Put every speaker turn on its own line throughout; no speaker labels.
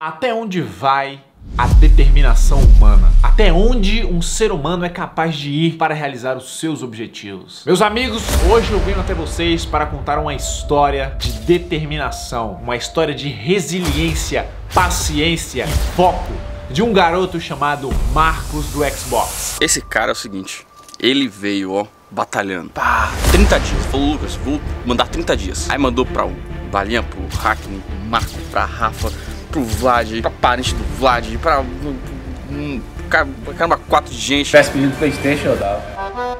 Até onde vai a determinação humana? Até onde um ser humano é capaz de ir para realizar os seus objetivos? Meus amigos, hoje eu venho até vocês para contar uma história de determinação, uma história de resiliência, paciência e foco de um garoto chamado Marcos do Xbox.
Esse cara é o seguinte, ele veio, ó, batalhando. 30 dias. Falou, Lucas, vou mandar 30 dias. Aí mandou pra o Balinha, pro Hackney, pro Marco, pra Rafa, pro Vlad, pra parente do Vlad, pra caramba, 4 de gente.
Se tivesse pedido PlayStation, eu dava.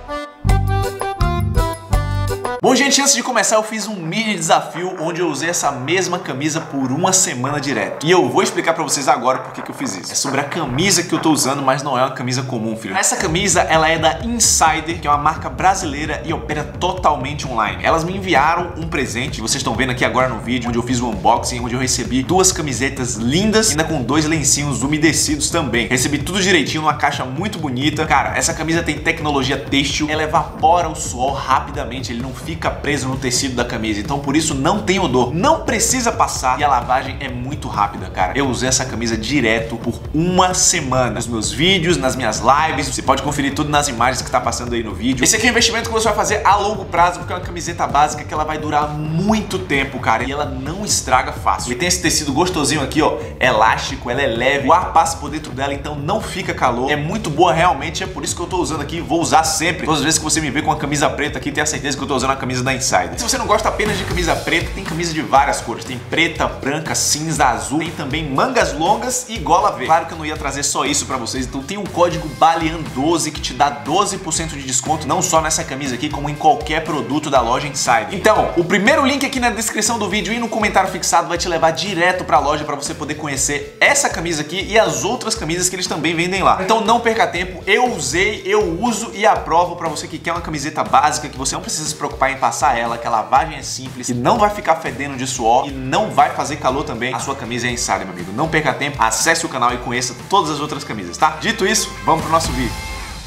Bom, gente, antes de começar eu fiz um mini desafio onde eu usei essa mesma camisa por uma semana direto. E eu vou explicar pra vocês agora por que eu fiz isso. É sobre a camisa que eu tô usando, mas não é uma camisa comum, filho. Essa camisa, ela é da Insider, que é uma marca brasileira e opera totalmente online. Elas me enviaram um presente, vocês estão vendo aqui agora no vídeo, onde eu fiz o unboxing, onde eu recebi 2 camisetas lindas, ainda com 2 lencinhos umedecidos também. Recebi tudo direitinho numa caixa muito bonita. Cara, essa camisa tem tecnologia têxtil, ela evapora o suor rapidamente, ele não fica preso no tecido da camisa, então por isso não tem odor, não precisa passar e a lavagem é muito rápida, cara. Eu usei essa camisa direto por uma semana, nos meus vídeos, nas minhas lives, você pode conferir tudo nas imagens que tá passando aí no vídeo. Esse aqui é um investimento que você vai fazer a longo prazo, porque é uma camiseta básica que ela vai durar muito tempo, cara, e ela não estraga fácil. E tem esse tecido gostosinho aqui, ó, elástico, ela é leve, o ar passa por dentro dela, então não fica calor, é muito boa realmente, é por isso que eu tô usando aqui, vou usar sempre. Todas as vezes que você me vê com a camisa preta aqui, tenha certeza que eu tô usando a camisa da Insider. Se você não gosta apenas de camisa preta, tem camisa de várias cores. Tem preta, branca, cinza, azul. Tem também mangas longas e gola V. Claro que eu não ia trazer só isso pra vocês, então tem um código BALIAN12 que te dá 12% de desconto, não só nessa camisa aqui, como em qualquer produto da loja Insider. Então, o primeiro link aqui na descrição do vídeo e no comentário fixado vai te levar direto pra loja pra você poder conhecer essa camisa aqui e as outras camisas que eles também vendem lá. Então não perca tempo, eu usei, eu uso e aprovo pra você que quer uma camiseta básica, que você não precisa se preocupar em passar ela, que a lavagem é simples, que não vai ficar fedendo de suor e não vai fazer calor também. A sua camisa é Insider, meu amigo. Não perca tempo, acesse o canal e conheça todas as outras camisas, tá? Dito isso, vamos pro nosso vídeo.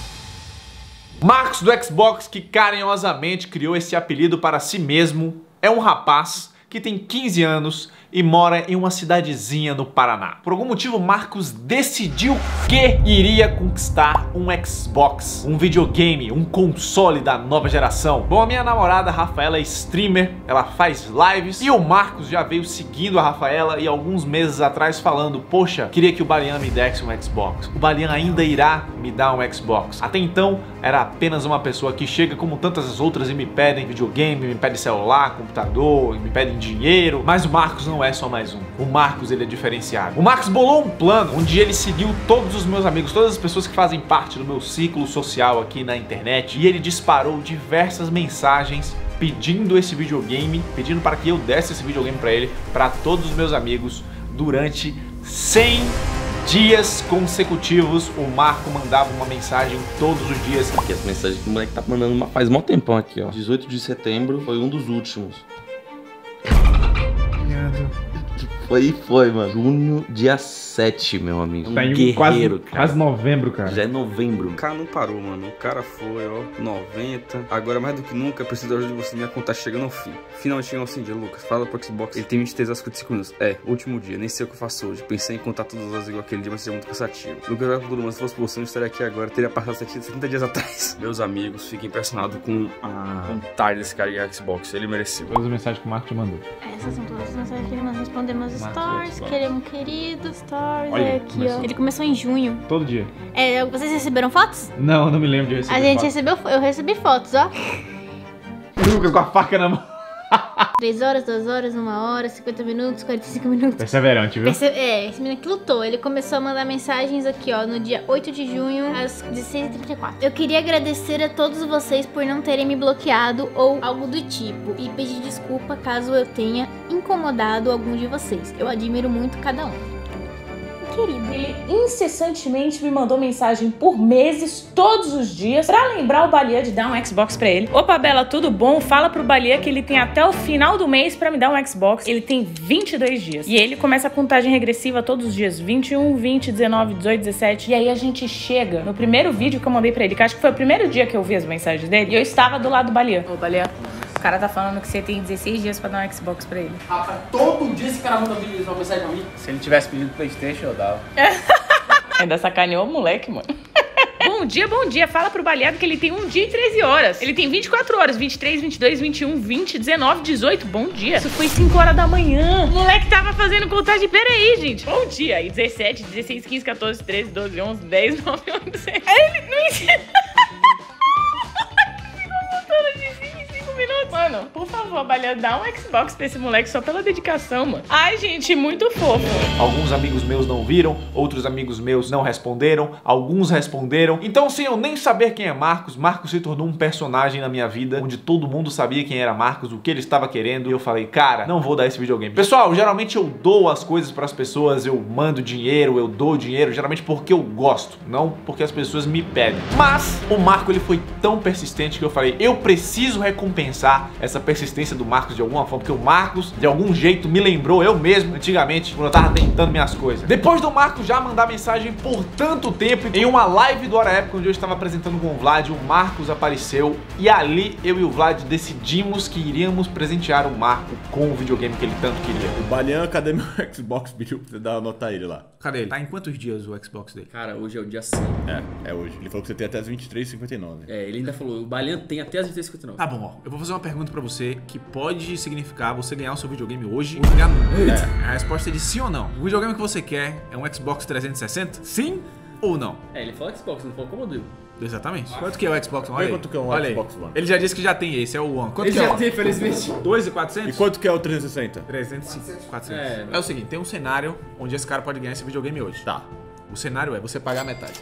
Marcos do Xbox, que carinhosamente criou esse apelido para si mesmo, é um rapaz que tem 15 anos e mora em uma cidadezinha no Paraná. Por algum motivo, Marcos decidiu que iria conquistar um Xbox, um videogame, um console da nova geração. Bom, a minha namorada, Rafaela, é streamer, ela faz lives e o Marcos já veio seguindo a Rafaela e alguns meses atrás falando: poxa, queria que o Balian me desse um Xbox. O Balian ainda irá me dar um Xbox. Até então, era apenas uma pessoa que chega como tantas as outras e me pedem videogame, me pede celular, computador, me pedem dinheiro, mas o Marcos não é só mais um. O Marcos, ele é diferenciado. O Marcos bolou um plano onde ele seguiu todos os meus amigos, todas as pessoas que fazem parte do meu ciclo social aqui na internet, e ele disparou diversas mensagens pedindo esse videogame, pedindo para que eu desse esse videogame para ele, para todos os meus amigos, durante 100 dias consecutivos. O Marco mandava uma mensagem todos os dias.
Aqui as mensagens que o moleque tá mandando faz mó tempão aqui, ó. 18 de setembro foi um dos últimos. Foi, mano. Junho, dia 7, meu amigo.
Tá
guerreiro,
quase novembro, cara.
Já é novembro. O cara não parou, mano. O cara foi, ó, 90. Agora, mais do que nunca, preciso da ajuda de você. Minha conta tá chegando ao fim. Finalmente chegou ao fim, dia, Lucas. Fala pro Xbox. Ele tem 23 horas e 55 minutos. É, último dia. Nem sei o que eu faço hoje. Pensei em contar todas as horas igual aquele dia, mas seria muito cansativo. Lucas vai com todo mundo. Se fosse por você, eu não estaria aqui agora. Teria passado 70 dias atrás. Meus amigos, fiquem impressionados com a vontade desse cara de Xbox. Ele mereceu.
Todas as mensagens que o Marco te mandou.
Essas são todas as mensagens que ele nós respondemos stories, que ele é um querido, stories.
Olha,
É aqui,
começou.
ó. Ele começou em junho.
Todo dia.
É, vocês receberam fotos?
Não me lembro de receber.
A gente recebeu, eu recebi fotos, ó.
Lucas com a faca na mão.
3 horas, 2 horas, 1 hora, 50 minutos, 45 minutos.
Perseverante, viu?
Esse menino que lutou. Ele começou a mandar mensagens aqui, ó, no dia 8 de junho, às 16h34. Eu queria agradecer a todos vocês por não terem me bloqueado ou algo do tipo. E pedir desculpa caso eu tenha incomodado algum de vocês. Eu admiro muito cada um. Querido.
Ele incessantemente me mandou mensagem por meses, todos os dias, pra lembrar o Balia de dar um Xbox pra ele. Opa, Bela, tudo bom? Fala pro Balia que ele tem até o final do mês pra me dar um Xbox. Ele tem 22 dias. E ele começa a contagem regressiva todos os dias. 21, 20, 19, 18, 17. E aí a gente chega no primeiro vídeo que eu mandei pra ele, que acho que foi o primeiro dia que eu vi as mensagens dele, e eu estava do lado do Balia. Ô, Balia, cara tá falando que você tem 16 dias pra dar um Xbox pra ele.
Rapaz, todo dia esse cara manda vídeo uma mensagem pra mim.
Se ele tivesse pedido PlayStation, eu dava.
Ainda sacaneou o moleque, mano. Bom dia. Fala pro baleado que ele tem 1 dia e 13 horas. Ele tem 24 horas, 23, 22, 21, 20, 19, 18. Bom dia. Isso foi 5 horas da manhã. O moleque tava fazendo contagem. Pera aí, gente. Bom dia. Aí 17, 16, 15, 14, 13, 12, 11, 10, 9, 11, 10. Ele não ensina. Mano, por favor, baleado, dá um Xbox pra esse moleque só pela dedicação, mano. Ai, gente, muito fofo.
Alguns amigos meus não viram, outros amigos meus não responderam, alguns responderam. Então, sem eu nem saber quem é Marcos, Marcos se tornou um personagem na minha vida, onde todo mundo sabia quem era Marcos, o que ele estava querendo, e eu falei, cara, não vou dar esse videogame. Pessoal, geralmente eu dou as coisas para as pessoas, eu mando dinheiro, eu dou dinheiro, geralmente porque eu gosto, não porque as pessoas me pedem. Mas o Marco, ele foi tão persistente que eu falei, eu preciso recompensar essa persistência do Marcos de alguma forma, porque o Marcos, de algum jeito, me lembrou eu mesmo, antigamente, quando eu tava tentando minhas coisas. Depois do Marcos já mandar mensagem por tanto tempo, em uma live do Hora Época, onde eu estava apresentando com o Vlad, o Marcos apareceu, e ali eu e o Vlad decidimos que iríamos presentear o Marco com o videogame que ele tanto queria.
O Balian, cadê meu Xbox? Pediu pra você anotar ele lá.
Cadê ele? Tá em quantos dias o Xbox dele?
Cara, hoje é o dia 5.
É hoje. Ele falou que você tem até as 23h59.
É, ele ainda falou, o Balian tem até as 23h59.
Tá bom, ó. Eu vou fazer uma pergunta pra você que pode significar você ganhar o seu videogame hoje ou ganhar nunca. A resposta é de sim ou não. O videogame que você quer é um Xbox 360? Sim ou não?
É, ele falou Xbox, não falou Commodore.
Exatamente. Quanto que é o Xbox One?
Olha quanto que é um
Olha
Xbox
aí.
One.
Ele já disse que já tem esse, é o One. Quanto
Ele
que é
já
o
tem, felizmente.
2.400?
E quanto que é o 360?
350, 400.
É.
É o seguinte, tem um cenário onde esse cara pode ganhar esse videogame hoje.
Tá.
O cenário é você pagar metade.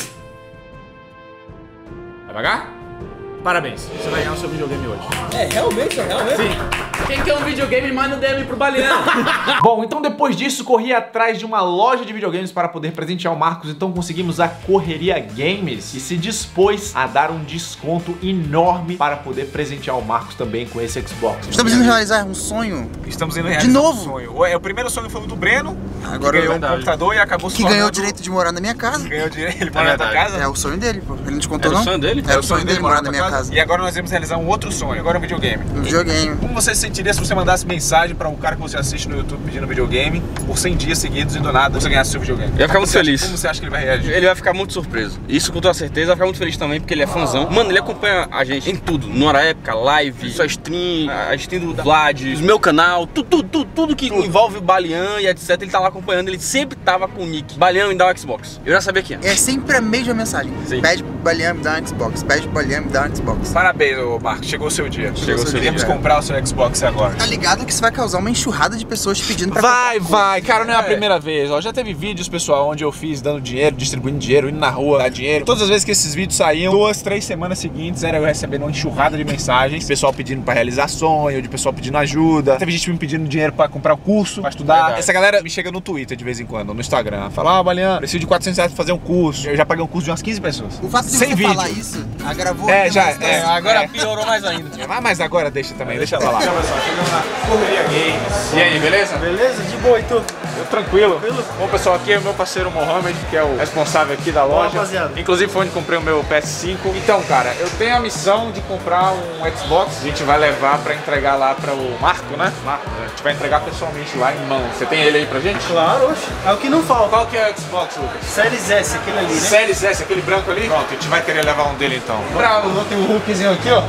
Vai pagar? Parabéns, você vai ganhar o seu videogame hoje.
É, realmente.
Sim.
Quem quer um videogame, manda um DM pro Balian.
Bom, então depois disso, corri atrás de uma loja de videogames para poder presentear o Marcos. Então conseguimos a Correria Games e se dispôs a dar um desconto enorme para poder presentear o Marcos também com esse Xbox.
Estamos indo realizar um sonho.
Estamos indo
De novo?
um sonho. O primeiro sonho foi o do Breno,
Agora
que ganhou um computador e acabou se
que ganhou o
tornando-
direito de morar na minha casa.
Ganhou o direito, ele mora na tua casa?
É o sonho dele, pô. Ele não te contou,
Era o
não?
sonho dele?
Era o sonho dele morar na minha casa.
E agora nós vamos realizar um outro sonho, agora um videogame.
Um videogame.
Como você se sentiria se você mandasse mensagem para um cara que você assiste no YouTube pedindo videogame por 100 dias seguidos e do nada você ganhasse seu videogame?
Eu ia ficar muito
Você acha-
feliz.
Como você acha que ele vai reagir?
Ele vai ficar muito surpreso. Isso com toda certeza, vai ficar muito feliz também, porque ele é fãzão. Mano, ele acompanha a gente em tudo. No Hora Época, live, sua stream, a stream do Vlad, o meu canal, tudo que envolve o Balian e etc. Ele tá lá acompanhando, ele sempre tava com o nick. Balian me dá um Xbox. Eu já sabia que ia.
É sempre a mesma mensagem.
Sim.
Pede pro Balian me dar um Xbox. Pede pro Balian me dar um Xbox.
Parabéns, ô Marcos, chegou o seu dia.
Chegou o seu
Queremos
dia.
comprar o seu Xbox agora.
Tá ligado que isso vai causar uma enxurrada de pessoas pedindo pra
Vai, cara, não é a primeira vez, ó, já teve vídeos, pessoal, onde eu fiz dando dinheiro, distribuindo dinheiro, indo na rua, dar dinheiro. Todas as vezes que esses vídeos saíam, 2, 3 semanas seguintes, era eu recebendo uma enxurrada de mensagens, pessoal pedindo pra realizar sonho, de pessoal pedindo ajuda, teve gente me pedindo dinheiro pra comprar o curso, pra estudar.
Verdade.
Essa galera me chega no Twitter de vez em quando, no Instagram, fala, Balian, preciso de 400 reais pra fazer um curso. Eu já paguei um curso de umas 15 pessoas.
O fato de
Sem
você
vídeo.
falar isso, agravou
É,
ainda
já,
mais
é,
nossa-
Agora piorou mais ainda.
Mas agora deixa também, deixa pra lá. Olha só, chegamos na Correria Games. E aí, beleza?
Beleza? De boa, e tu?
Eu tranquilo. Bom, pessoal, aqui é o meu parceiro Mohamed, que é o responsável aqui da loja.
rapaziada.
Inclusive foi onde comprei o meu PS5. Então, cara, eu tenho a missão de comprar um Xbox. A gente vai levar pra entregar lá pra o Marco, né? Marco, a gente vai entregar pessoalmente lá em mão. Você tem ele aí pra gente?
Claro, oxe. É o que não falta.
Qual que é o Xbox, Lucas?
Series S, aquele ali, né?
Series S, aquele branco ali? Pronto, a gente vai querer levar um dele então. Bravo, tem um Hulkzinho aqui, ó.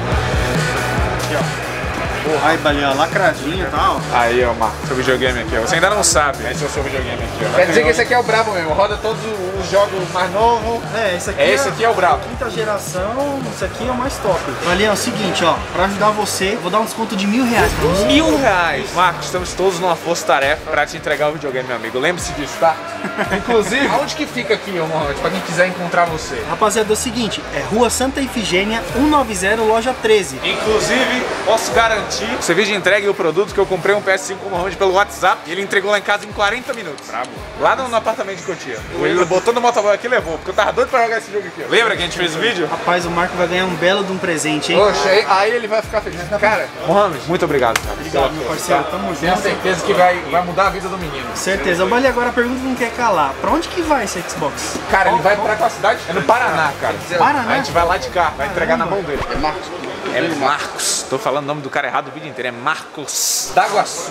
Aqui, ó.
Aí, Balian, lacradinho e tal.
Aí, ó, Marco, seu videogame aqui, ó. Você ainda não sabe, esse é o seu videogame aqui, ó. Quer dizer que esse aqui é o brabo mesmo, roda todos os jogos mais novos.
É, esse aqui
Esse aqui é o brabo.
quinta geração, esse aqui é o mais top. Balian, é o seguinte, ó, pra ajudar você, eu vou dar um desconto de R$1.000 pra você.
R$1.000. Marcos, estamos todos numa força-tarefa pra te entregar o videogame, meu amigo. Lembre-se disso, tá? Inclusive, aonde que fica aqui, ô Mohamed, pra quem quiser encontrar você?
Rapaziada, é o seguinte, é Rua Santa Ifigênia, 190, loja 13.
Inclusive, posso garantir o serviço de entrega e o produto que eu comprei um PS5 com o Mohamed pelo WhatsApp e ele entregou lá em casa em 40 minutos. Bravo. Lá no apartamento de Cotia. Ele botou no motoboy aqui e levou, porque eu tava doido pra jogar esse jogo aqui. Ó. Lembra que a gente fez o vídeo?
Rapaz, o Marco vai ganhar um belo de um presente, hein?
Poxa, aí ele vai ficar feliz. Cara, Mohamed, muito obrigado, cara.
Obrigado, meu parceiro, tamo
Tenho
junto.
certeza que vai mudar a vida do menino.
Certeza. Bali, agora a pergunta não quer calar. Pra onde que vai esse Xbox?
Cara, ele vai pra qual cidade? É no Paraná, cara.
Paraná?
A gente vai lá de cá, vai entregar na mão dele.
É Marcos.
É Marcos. Tô falando o nome do cara errado o vídeo inteiro. É Marcos Daguaçu.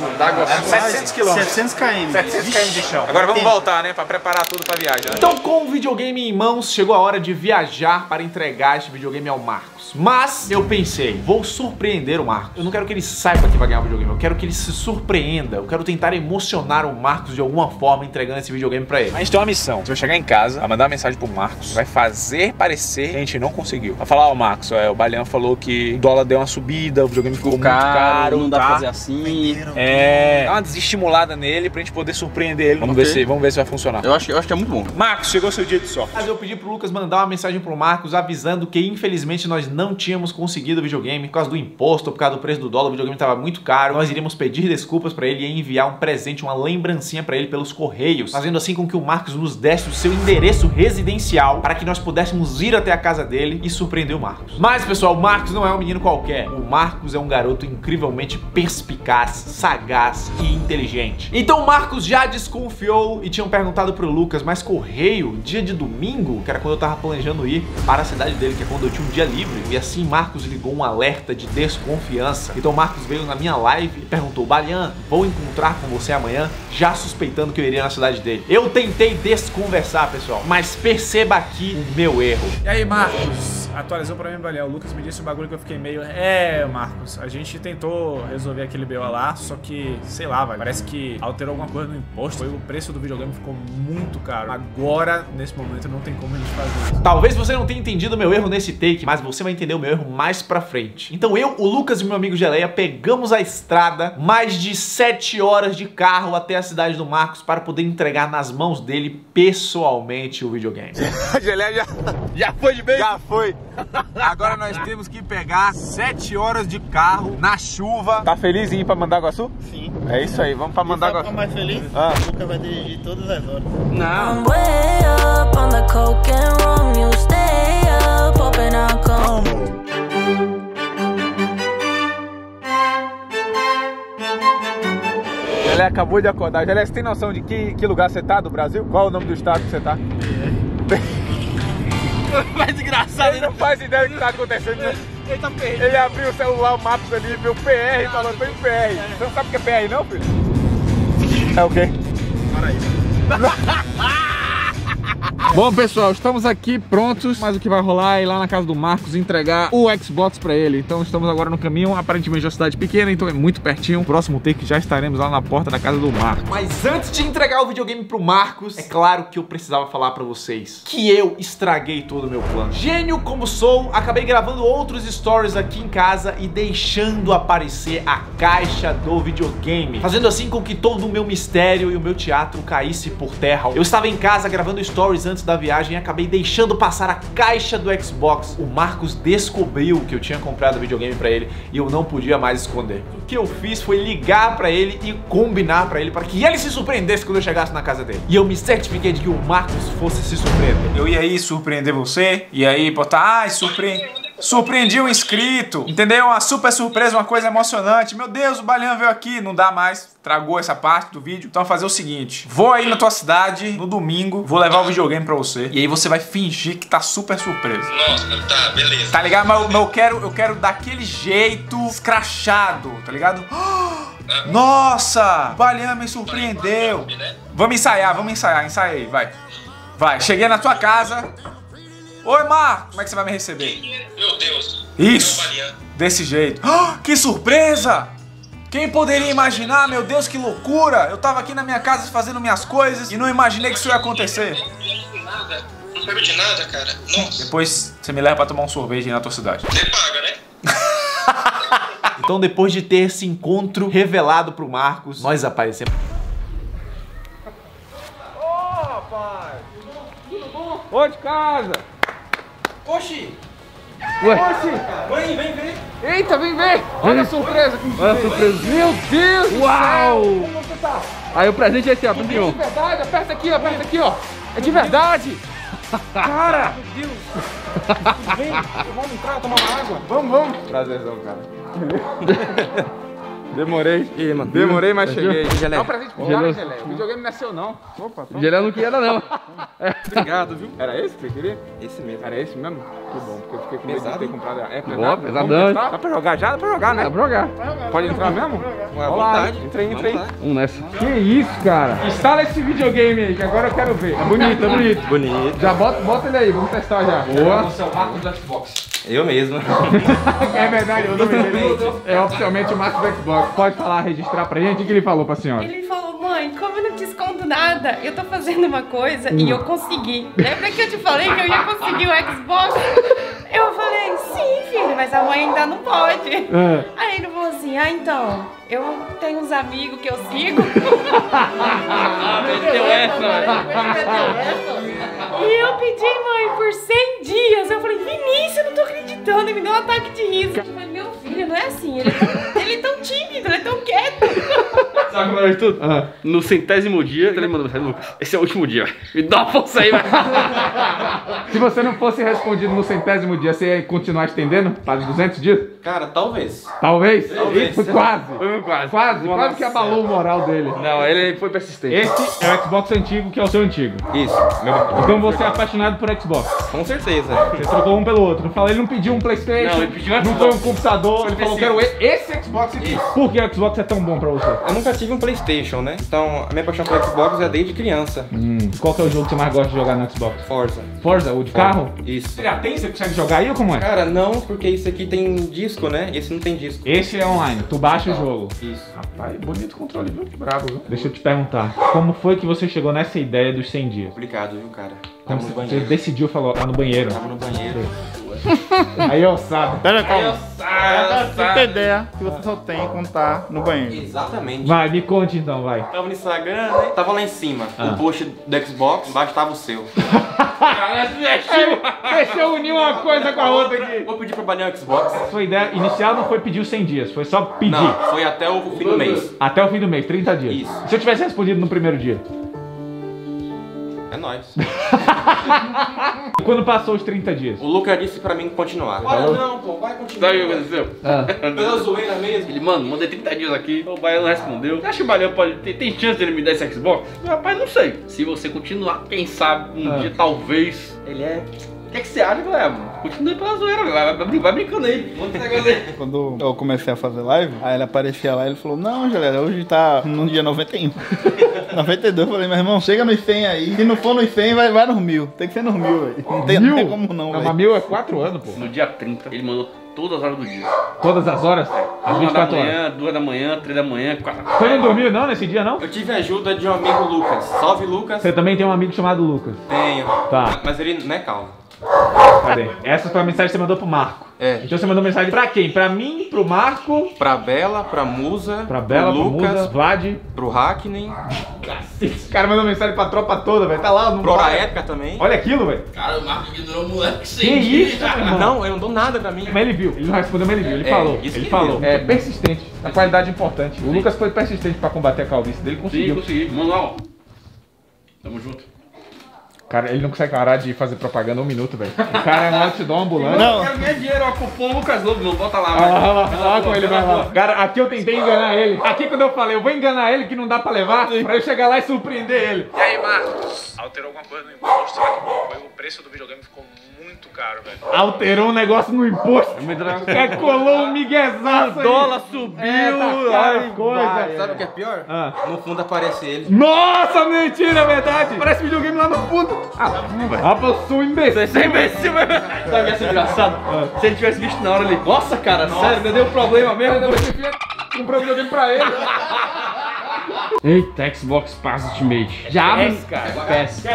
700 km.
700 km.
700 km de chão. Agora vamos voltar, né? Pra preparar tudo pra viagem. Né? Então, com o videogame em mãos, chegou a hora de viajar para entregar este videogame ao Marcos. Mas eu pensei, vou surpreender o Marcos. Eu não quero que ele saiba que vai ganhar o videogame. Eu quero que ele se surpreenda. Eu quero tentar emocionar o Marcos de alguma forma entregando esse videogame pra ele. A gente tem uma missão. Você vai chegar em casa, vai mandar uma mensagem pro Marcos, vai fazer parecer que a gente não conseguiu. Vai falar, ó, Marcos, o Balian falou que o dólar deu uma subida, o videogame ficou muito caro,
não dá pra fazer assim.
Dá uma desestimulada nele pra gente poder surpreender ele. Vamos ver se vai funcionar.
Eu acho que é muito bom.
Marcos, chegou seu dia de sorte. Mas eu pedi pro Lucas mandar uma mensagem pro Marcos avisando que infelizmente nós não tínhamos conseguido o videogame por causa do imposto, por causa do preço do dólar, o videogame tava muito caro. Nós iríamos pedir desculpas pra ele e enviar um presente, uma lembrancinha pra ele pelos correios, fazendo assim com que o Marcos nos desse o seu endereço residencial para que nós pudéssemos ir até a casa dele e surpreender o Marcos. Mas, pessoal, o Marcos não é um menino qualquer. O Marcos é um garoto incrivelmente perspicaz, sagaz e inteligente. Então o Marcos já desconfiou e tinham perguntado pro Lucas, mas correio, dia de domingo, que era quando eu tava planejando ir para a cidade dele, que é quando eu tinha um dia livre. E assim Marcos ligou um alerta de desconfiança. Então o Marcos veio na minha live e perguntou, Balian, vou encontrar com você amanhã, já suspeitando que eu iria na cidade dele. Eu tentei desconversar, pessoal, mas perceba aqui o meu erro.
E aí, Marcos? Atualizou pra mim, Balian. O Lucas me disse um bagulho que eu fiquei meio... Marcos, a gente tentou resolver aquele BO lá, só que, sei lá, velho, parece que alterou alguma coisa no imposto. O preço do videogame ficou muito caro. Agora, nesse momento, não tem como a gente fazer isso.
Talvez você não tenha entendido o meu erro nesse take, mas você vai entender o meu erro mais pra frente. Então eu, o Lucas e meu amigo Geleia pegamos a estrada, mais de 7 horas de carro até a cidade do Marcos para poder entregar nas mãos dele pessoalmente o videogame.
Geleia já foi de vez?
Já foi. Agora nós temos que pegar 7 horas de carro na chuva. Tá feliz em ir pra Mandaguaçu?
Sim.
É isso aí, vamos pra Mandaguaçu.
Tá mais feliz? O Lucas vai dirigir todas as horas.
Não.
Ela acabou de acordar. Ela, você tem noção de que lugar você tá do Brasil? Qual é o nome do estado que você tá?
Mais engraçado.
Ele não faz ideia do que tá acontecendo, né?
Ele tá perdido.
Ele abriu o celular, o Maps ali, viu PR e falou, tô em PR. Você não sabe o que é PR não, filho? É o quê?
Paraíba.
Bom, pessoal, estamos aqui prontos, mas o que vai rolar é ir lá na casa do Marcos entregar o Xbox pra ele. Então estamos agora no caminho, aparentemente é uma cidade pequena, então é muito pertinho. Próximo take já estaremos lá na porta da casa do Marcos.
Mas antes de entregar o videogame pro Marcos, é claro que eu precisava falar pra vocês que eu estraguei todo o meu plano. Gênio como sou, acabei gravando outros stories aqui em casa e deixando aparecer a caixa do videogame, fazendo assim com que todo o meu mistério e o meu teatro caísse por terra. Eu estava em casa gravando stories antes da viagem e acabei deixando passar a caixa do Xbox. O Marcos descobriu que eu tinha comprado o videogame pra ele e eu não podia mais esconder. O que eu fiz foi ligar pra ele e combinar pra ele para que ele se surpreendesse quando eu chegasse na casa dele. E eu me certifiquei de que o Marcos fosse se surpreender. Eu ia aí surpreender você, e aí botar, surpreendi um inscrito, entendeu? Uma super surpresa, uma coisa emocionante. Meu Deus, o Balian veio aqui, não dá mais, tragou essa parte do vídeo. Então fazer o seguinte, vou aí na tua cidade no domingo, vou levar o videogame pra você e aí você vai fingir que tá super surpreso.
Nossa, tá, beleza.
Tá ligado? Mas eu quero daquele jeito escrachado, tá ligado? Nossa, o Balian me surpreendeu. Vamos ensaiar, ensaia aí, vai. Vai, cheguei na tua casa. Oi, Mar, como é que você vai me receber?
Meu Deus.
Isso, desse jeito. Que surpresa! Quem poderia imaginar? Meu Deus, que loucura! Eu tava aqui na minha casa fazendo minhas coisas e não imaginei que isso ia acontecer.
Não sabe de nada, cara. Nossa.
Depois você me leva pra tomar um sorvete na tua cidade.
Você paga, né?
Então, depois de ter esse encontro revelado pro Marcos, nós aparecemos.
Ô, rapaz! Tudo bom? Ô, de casa!
Oxi!
Ué?
Oxi! Vem!
Eita, vem ver! Olha a surpresa! Olha a surpresa! Meu Deus! Uau!
Como você tá?
Aí o presente é esse, ó,
É de verdade, aperta aqui, ó. É de verdade! Cara! Meu Deus! Vem, vamos entrar, tomar uma água. Vamos!
Prazerzão, cara. Demorei.
E mano?
Demorei, mas cheguei.
Gelé.
Dá um presente pro cara, Gelé. O videogame não é seu, não. Opa, toma.
Gelé não queria não.
Obrigado, viu? Era esse que você queria?
Esse mesmo.
Era esse mesmo? Que bom, porque eu fiquei com medo de
Pesado,
ter
hein?
comprado. É
Ó,
pesado.
pesadão.
Dá pra jogar já? Dá pra jogar, né?
Dá pra jogar.
Pode entrar mesmo?
À
Olá,
vontade.
entra aí, entra aí.
Vamos nessa.
Que isso, cara? Instala esse videogame aí, que agora eu quero ver. É bonito, é bonito.
Bonito.
Já bota ele aí, vamos testar já. Boa.
Eu mesmo.
É verdade, o nome dele é oficialmente o Marcos do Xbox. Pode falar, registrar pra gente o que ele falou pra senhora.
Ele falou, mãe, como eu não te escondo nada, eu tô fazendo uma coisa e eu consegui. Lembra que eu te falei que eu ia conseguir o Xbox? Eu falei, sim, filho, mas a mãe ainda não pode. Aí ele falou assim, então, eu tenho uns amigos que eu sigo.
Meteu essa,
E eu pedi, mãe, por 100 dias. Eu falei, Vinícius, eu não tô acreditando. E me deu um ataque de riso. Eu falei, meu filho, não é assim. Ele é tão tímido, ele é tão quieto.
Sabe o melhor de tudo? No 100º dia, ele mandou mensagem, Lucas, esse é o último dia, me dá uma força aí, velho.
Se você não fosse respondido no 100º dia, você ia continuar estendendo para os 200 dias?
Cara, talvez.
Talvez?
Talvez.
Foi quase.
Foi quase.
Quase que abalou o moral dele.
Não, ele foi persistente.
Esse é o Xbox antigo, que é o seu antigo.
Isso.
Então você é apaixonado por Xbox.
Com certeza.
Você trocou um pelo outro. Ele não pediu um PlayStation,
Não, ele pediu um
não
Xbox.
foi um computador. Ele falou, quero esse Xbox aqui. Por que o Xbox é tão bom pra você?
Eu nunca tive um PlayStation, né? Então, a minha paixão pelo Xbox é desde criança.
Qual que é o jogo que você mais gosta de jogar no Xbox?
Forza.
Forza, o de carro?
Isso.
Você já tem? Você consegue jogar aí ou como é?
Cara, não, porque isso aqui tem disco, né? Esse não tem disco.
Esse é online, tu baixa o jogo.
Isso.
Rapaz, bonito controle, viu? Bravo, viu? Deixa eu te perguntar, como foi que você chegou nessa ideia dos 100 dias?
Complicado, viu, cara?
Como
Tava no
você
banheiro.
decidiu, falou, no banheiro.
Tava no banheiro.
Aí, ossado.
Pera, calma. Você tem ideia que você só tem quando tá no banheiro.
Exatamente.
Vai, me conte então, vai.
Tava no Instagram, né? Tava lá em cima. O post do Xbox, embaixo tava o seu.
Deixa eu unir uma coisa com a outra aqui.
Vou pedir pra baler um Xbox.
Sua ideia inicial não foi pedir os 100 dias, foi só pedir.
Não, foi até o fim do mês.
Até o fim do mês, 30 dias.
Isso.
Se eu tivesse respondido no primeiro dia?
É nóis.
Quando passou os 30 dias?
O Lucas disse pra mim continuar. Olha, não, pô, vai continuar.
Sabe o que aconteceu?
Pela zoeira mesmo.
Ele, mano, mandei 30 dias aqui, o Baiano respondeu. Você acha que o Baiano pode tem chance dele me dar esse Xbox? Rapaz, não sei. Se você continuar, quem sabe, um dia talvez. Ele é. O que, que você acha, galera? Continue pela zoeira, velho. Vai brincando aí. Manda esse negócio aí.
Quando eu comecei a fazer live, aí ele aparecia lá e ele falou, não, galera, hoje tá no dia 91. 92, eu falei, meu irmão, chega nos 100 aí. Se não for nos 100, vai nos 1000. Tem que ser nos 1000, velho. Não tem como não, velho.
Mas 1000 é 4 anos, pô.
No dia 30, ele mandou todas as horas do dia.
Todas as horas? Às 24 horas.
2 da manhã, 3 da manhã, 4.
Você não dormiu não nesse dia, não?
Eu tive a ajuda de um amigo Lucas. Salve, Lucas.
Você também tem um amigo chamado Lucas.
Tenho.
Tá.
Mas ele não é calmo.
Cadê? Essa foi a mensagem que você mandou pro Marco.
É.
Então você mandou mensagem pra quem? Pra mim, pro Marco,
Pra Bela, pra Musa,
pra Bela,
pro
pro
Lucas,
Musa, Vlad.
pro Hackney,
Esse cara mandou mensagem pra tropa toda, velho. Tá lá no
pro
bar.
Épica também.
Olha aquilo, velho.
Cara, o Marco ignorou o moleque
Que
sem
isso, meu irmão?
Não, eu não dou nada pra mim.
Mas ele viu, ele não respondeu, mas ele viu, ele falou.
isso
Ele
que
falou.
viu.
É persistente, a qualidade importante. O Lucas foi persistente pra combater a calvície dele,
Sim,
conseguiu.
consegui. Manda lá, ó. Tamo junto.
Cara, ele não consegue parar de fazer propaganda um minuto, velho. O cara é um outdoor ambulante.
Eu quero ganhar dinheiro, ó. Cupom Lucas Lobo, meu. Bota lá,
Vai lá com ele, vai lá. Cara, aqui eu tentei enganar ele. Aqui quando eu falei, eu vou enganar ele que não dá pra levar, pra eu chegar lá e surpreender ele.
E aí, Marcos? Alterou alguma coisa no imposto? Será que o preço do videogame ficou muito caro, velho?
Alterou um negócio no imposto. Colou um miguezaço aí.
O dólar subiu.
Tá cara a coisa.
Sabe o que é pior? No fundo aparece ele.
Nossa, mentira, é verdade. Parece videogame lá no fundo. Rapaz, eu sou um imbecil.
Você é imbecil, velho. Sabe o que ia ser engraçado? Se ele tivesse visto na hora ali. Nossa, cara, sério, me deu problema mesmo.
Comprei um videogame pra ele.
Eita, Xbox Pass Ultimate. Já abre. PES.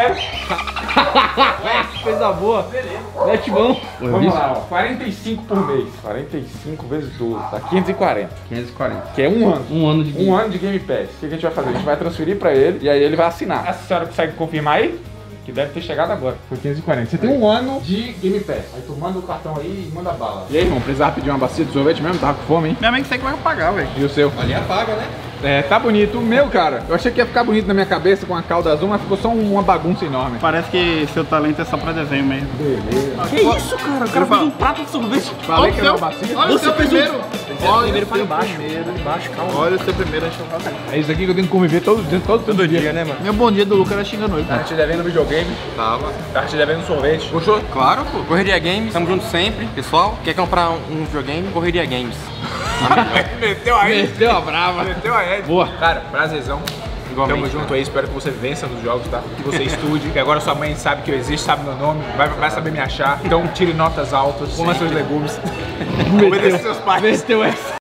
Coisa boa. Mete mão.
Vamos lá, ó. 45 por mês. 45 vezes 12. Dá 540.
540.
Que é um ano.
Um ano de
Um ano de Game Pass. O que a gente vai fazer? A gente vai transferir pra ele e aí ele vai assinar. A senhora consegue confirmar aí? Que deve ter chegado agora. Foi 540. Você tem um ano de Game Pass. Aí tu manda o cartão aí e manda bala. E aí, irmão, precisava pedir uma bacia de sorvete mesmo? Tava com fome, hein?
Minha mãe que vai pagar, velho.
E o seu?
Ali apaga, né?
É, tá bonito. O meu, cara, eu achei que ia ficar bonito na minha cabeça com a cauda azul, mas ficou só uma bagunça enorme.
Parece que seu talento é só pra desenho mesmo.
Beleza.
Que isso, cara? O cara fez um prato de sorvete.
Falei que era uma bacia.
Olha o seu primeiro.
Olha primeiro para embaixo. Embaixo, calma.
Olha o seu primeiro, deixa eu fazer.
É isso aqui que eu tenho que conviver todo dia,
né, mano?
Meu bom dia do Lucas era xingando ele.
Tá te devendo videogame?
Tava.
Tá te devendo sorvete?
Gostou? Claro, pô. Correria Games, tamo junto sempre. Pessoal, quer comprar um videogame? Correria Games.
Meteu aí.
Meteu a brava.
Meteu aí.
Boa.
Cara, prazerzão.
Igualmente.
Tamo junto aí, espero que você vença nos jogos, tá? Que você estude, que agora sua mãe sabe que eu existo, sabe meu nome, vai saber me achar. Então tire notas altas, coma seus legumes. Obedeça seus pais.
Meteu essa.